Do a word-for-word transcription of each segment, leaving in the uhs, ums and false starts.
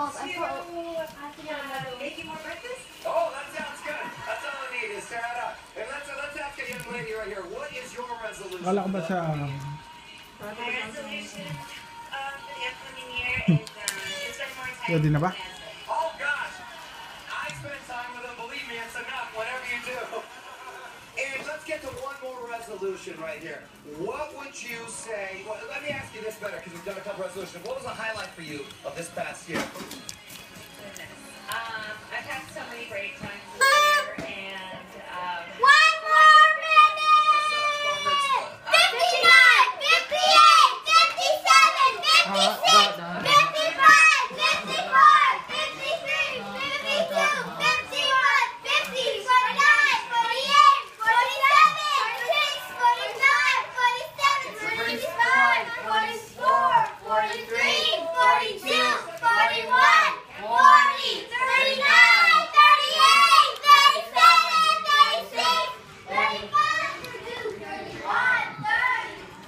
balls. I put, I have to get another. Making more breakfast? Oh, that sounds good. That's all I need is Sarah. And let's, let's ask a young lady right here. What is your resolution? Wala ko ba sa... My resolution um, for the upcoming year is um, to spend more time Pwede na ba? Oh, gosh. I spend time with them. Believe me, it's enough, whatever you do. And let's get to one more resolution right here. What would you say? Well, let me ask you this better, because you've done a couple resolutions. What was the highlight for you of this past year? Goodness. Um, I've had so many great times this year, and um, One more minute! fifty-nine, fifty-eight, fifty-seven, fifty-six, fifty-five, fifty-four, fifty-three, fifty-two, fifty-one, fifty, forty-nine, forty-eight, forty-seven, forty-six, forty-nine, forty-seven, forty-five, forty-four, forty-three, forty-two, forty-one, forty, thirty-nine, thirty-eight, thirty-seven, thirty-six, thirty-five, thirty-one, thirty.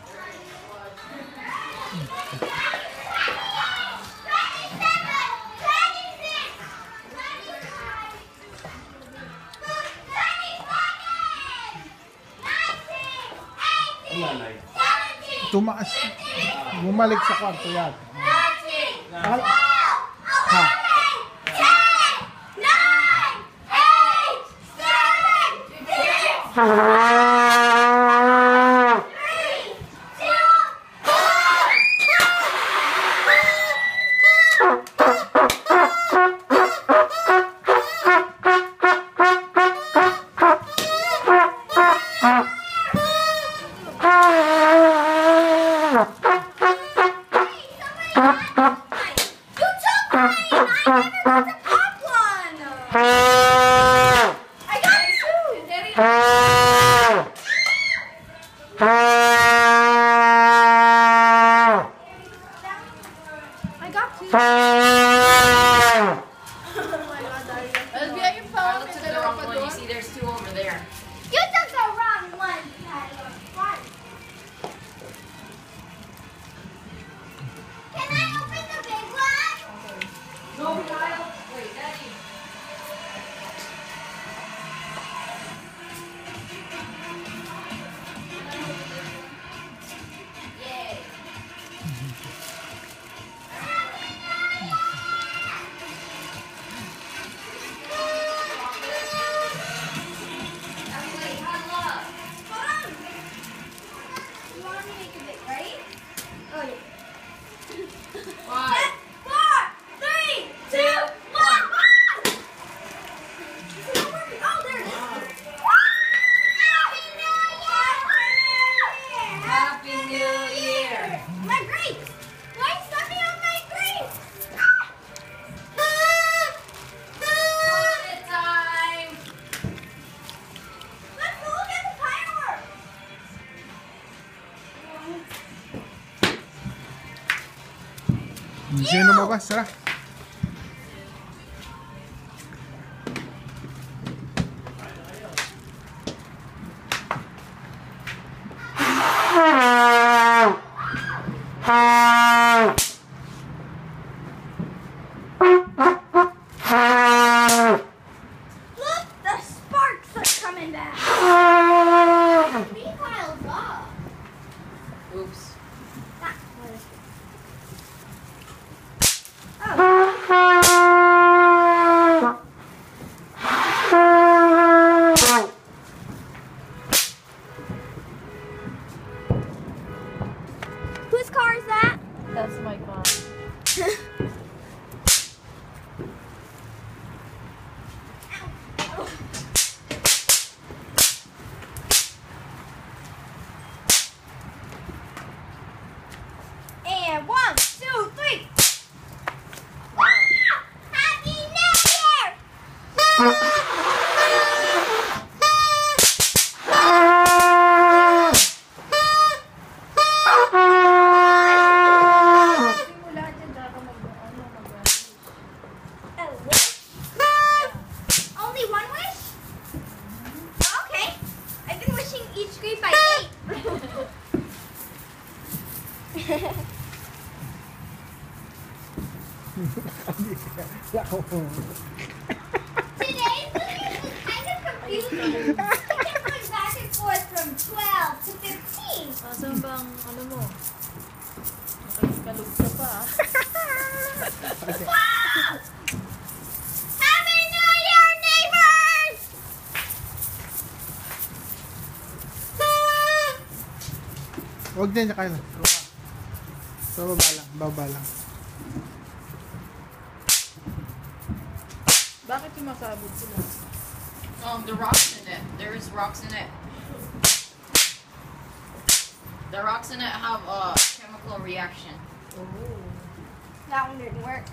Tumaas. Bumalik sa kwarto yan. Al ha. Sino lumabas? Tara. Look, the sparks are coming back. Three piles up. Oops. That was. Whose car is that? That's my car. Ako. Today's video was kind of confusing. It kept going back and forth from twelve to fifteen. Nasaan bang, ano mo? Nakakalog ka pa. Happy New Year, neighbors! Huwag din niya kayo. So, baba lang. Baba lang. Bakit yung masabog sila? Um, the rocks in it. There is rocks in it. The rocks in it have a chemical reaction. Oh. That one didn't work.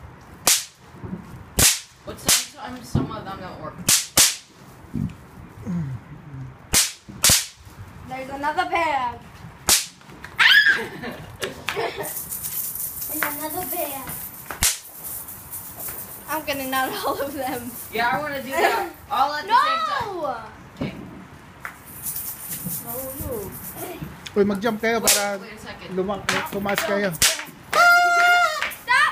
But sometimes some of them don't work. There's another bag. And another bag. I'm getting out all of them. Yeah, I want to do that all at the same time. No! Okay. Nahulog. Uy, mag-jump kayo Wait, para wait a second. lumang, tumaas kayo. Stop!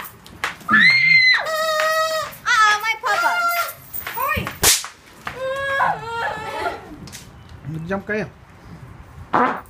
Ah, my papa. Oi! Mag-jump kayo.